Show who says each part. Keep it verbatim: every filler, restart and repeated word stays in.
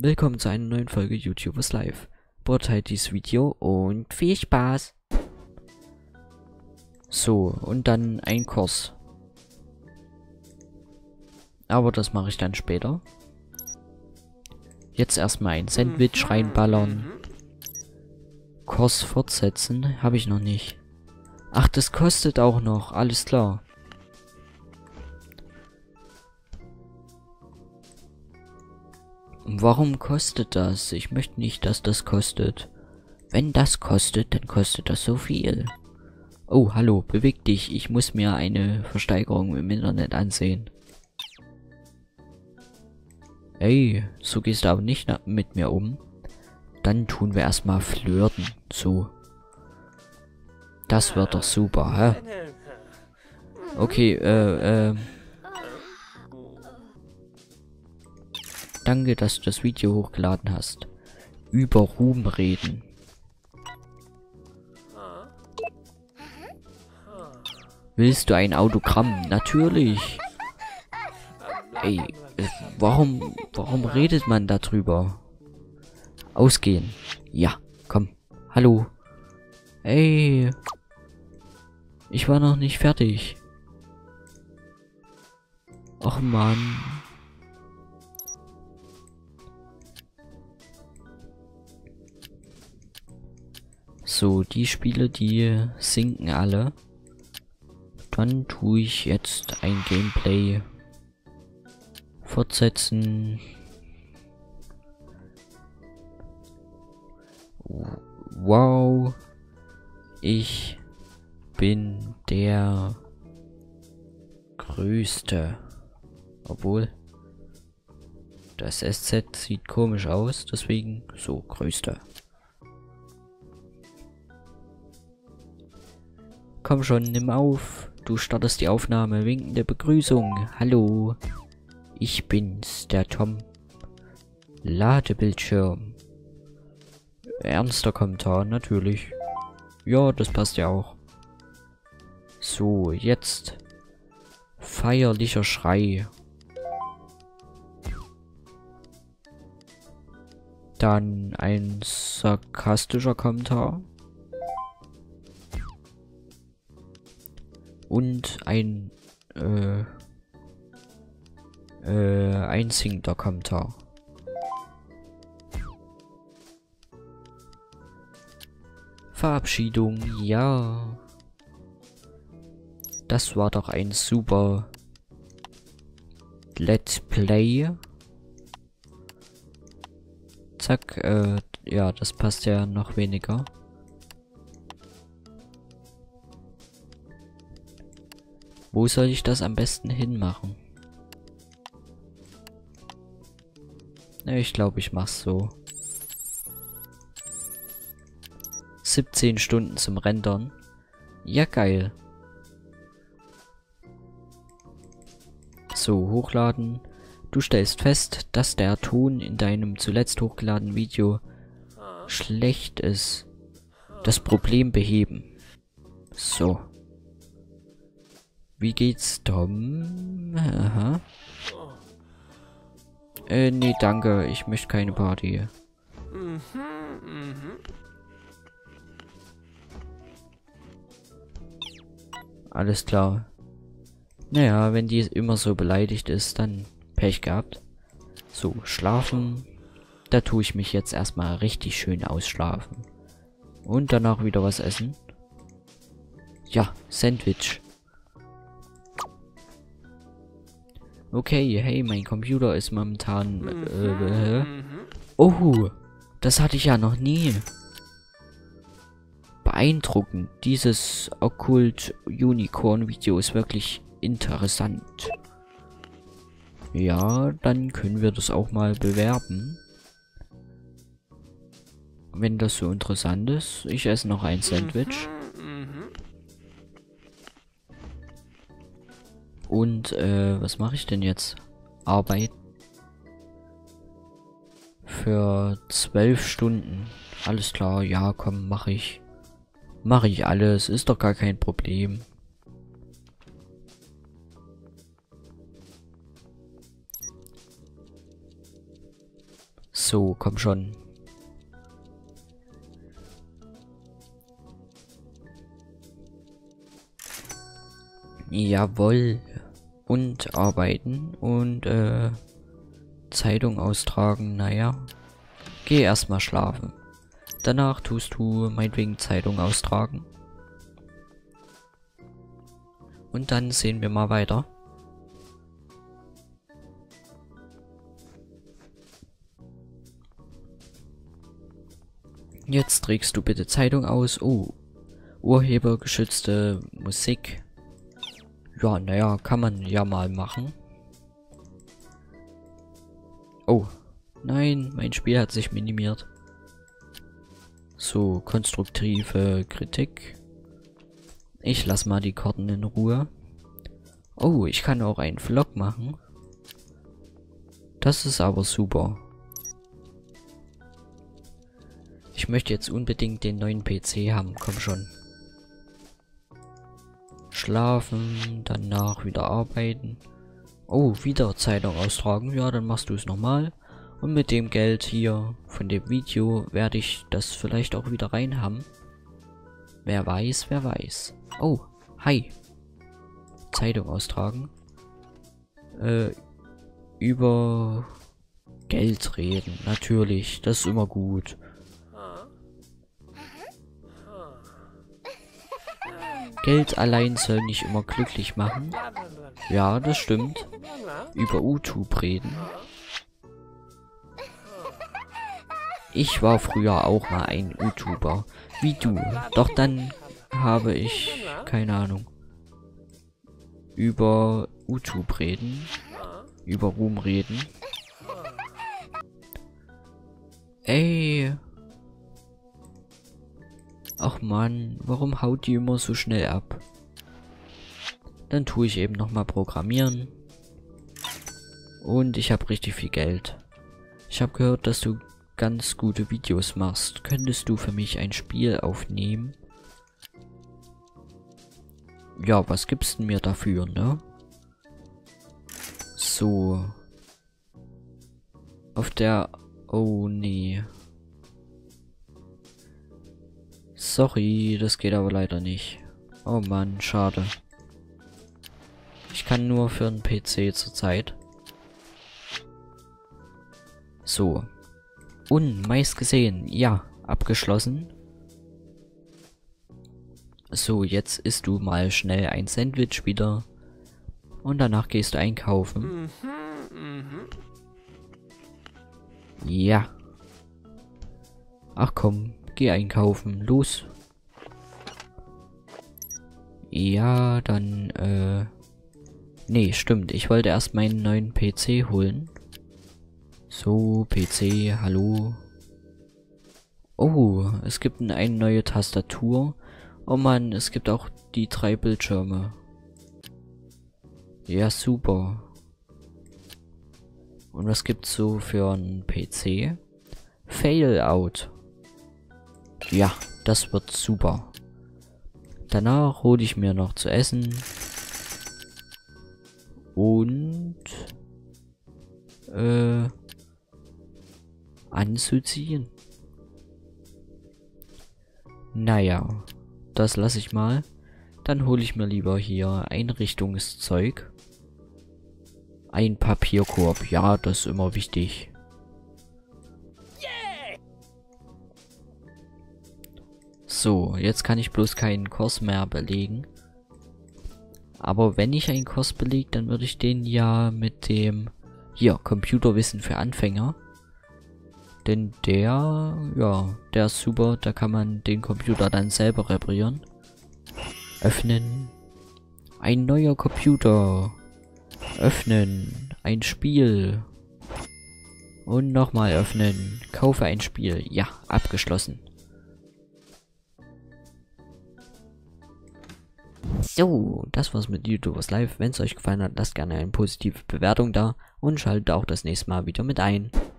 Speaker 1: Willkommen zu einer neuen Folge YouTubers Live. Beurteilt dieses Video und viel Spaß. So, und dann ein Kurs. Aber das mache ich dann später. Jetzt erstmal ein Sandwich reinballern. Kurs fortsetzen, habe ich noch nicht. Ach, das kostet auch noch, alles klar. Warum kostet das? Ich möchte nicht, dass das kostet. Wenn das kostet, dann kostet das so viel. Oh, hallo, beweg dich. Ich muss mir eine Versteigerung im Internet ansehen. Ey, so gehst du aber nicht mit mir um. Dann tun wir erstmal flirten. So. Das wird doch super, hä? Okay, äh, äh. Danke, dass du das Video hochgeladen hast. Über Ruhm reden. Willst du ein Autogramm? Natürlich. Ey, äh, warum, warum redet man darüber? Ausgehen. Ja, komm. Hallo. Ey. Ich war noch nicht fertig. Och Mann. So, die Spiele, die sinken alle. Dann tue ich jetzt ein Gameplay fortsetzen. Wow. Ich bin der Größte. Obwohl, das S Z sieht komisch aus, deswegen so Größte. Komm schon, nimm auf. Du startest die Aufnahme. Winkende Begrüßung. Hallo. Ich bin's, der Tom. Ladebildschirm. Ernster Kommentar, natürlich. Ja, das passt ja auch. So, jetzt. Feierlicher Schrei. Dann ein sarkastischer Kommentar. Und ein äh, äh, einsingender Kommentar. Verabschiedung, ja. Das war doch ein super Let's Play. Zack, äh, ja, das passt ja noch weniger. Wo soll ich das am besten hinmachen? Ne, ich glaube, ich mach's so. siebzehn Stunden zum Rendern. Ja, geil. So, hochladen. Du stellst fest, dass der Ton in deinem zuletzt hochgeladenen Video schlecht ist. Das Problem beheben. So. Wie geht's, Tom? Aha. Äh, nee, danke. Ich möchte keine Party. Alles klar. Naja, wenn die immer so beleidigt ist, dann Pech gehabt. So, schlafen. Da tue ich mich jetzt erstmal richtig schön ausschlafen. Und danach wieder was essen. Ja, Sandwich. Okay, hey, mein Computer ist momentan... Äh, äh, oh, das hatte ich ja noch nie. Beeindruckend. Dieses Okkult Unicorn Video ist wirklich interessant. Ja, dann können wir das auch mal bewerben. Wenn das so interessant ist. Ich esse noch ein Sandwich. Und, äh, was mache ich denn jetzt? Arbeit. Für zwölf Stunden. Alles klar, ja, komm, mache ich. Mache ich alles, ist doch gar kein Problem. So, komm schon. Jawohl. Und arbeiten und äh, Zeitung austragen, naja. Geh erstmal schlafen. Danach tust du meinetwegen Zeitung austragen. Und dann sehen wir mal weiter. Jetzt trägst du bitte Zeitung aus. Oh, urhebergeschützte Musik. Ja, naja, kann man ja mal machen. Oh, nein, mein Spiel hat sich minimiert. So, konstruktive Kritik. Ich lass mal die Karten in Ruhe. Oh, ich kann auch einen Vlog machen. Das ist aber super. Ich möchte jetzt unbedingt den neuen P C haben, komm schon. Schlafen, danach wieder arbeiten. Oh, wieder Zeitung austragen. Ja, dann machst du es nochmal. Und mit dem Geld hier von dem Video werde ich das vielleicht auch wieder rein haben. Wer weiß, wer weiß. Oh, hi. Zeitung austragen. Äh, über Geld reden. Natürlich, das ist immer gut. Geld allein soll nicht immer glücklich machen. Ja, das stimmt. Über YouTube reden. Ich war früher auch mal ein YouTuber. Wie du. Doch dann habe ich, keine Ahnung, über YouTube reden. Über Ruhm reden. Ey. Ach man, warum haut die immer so schnell ab? Dann tue ich eben nochmal programmieren. Und ich habe richtig viel Geld. Ich habe gehört, dass du ganz gute Videos machst. Könntest du für mich ein Spiel aufnehmen? Ja, was gibst du mir dafür, ne? So. Auf der... Oh, nee. Sorry, das geht aber leider nicht. Oh Mann, schade. Ich kann nur für einen P C zurzeit. So. Und meist gesehen, ja, abgeschlossen. So, jetzt isst du mal schnell ein Sandwich wieder. Und danach gehst du einkaufen. Ja. Ach komm, geh einkaufen. Los. Ja, dann, äh... Nee, stimmt. Ich wollte erst meinen neuen P C holen. So, P C, hallo. Oh, es gibt eine neue Tastatur. Oh Mann, es gibt auch die drei Bildschirme. Ja, super. Und was gibt's so für einen P C? Failout. Ja, das wird super. Danach hole ich mir noch zu essen. Und... Äh... anzuziehen. Naja, das lasse ich mal. Dann hole ich mir lieber hier Einrichtungszeug. Ein Papierkorb, ja, das ist immer wichtig. So, jetzt kann ich bloß keinen Kurs mehr belegen. Aber wenn ich einen Kurs belege, dann würde ich den ja mit dem... Hier, Computerwissen für Anfänger. Denn der, ja, der ist super. Da kann man den Computer dann selber reparieren. Öffnen. Ein neuer Computer. Öffnen. Ein Spiel. Und nochmal öffnen. Kaufe ein Spiel. Ja, abgeschlossen. So, das war's mit YouTubers Live. Wenn es euch gefallen hat, lasst gerne eine positive Bewertung da und schaltet auch das nächste Mal wieder mit ein.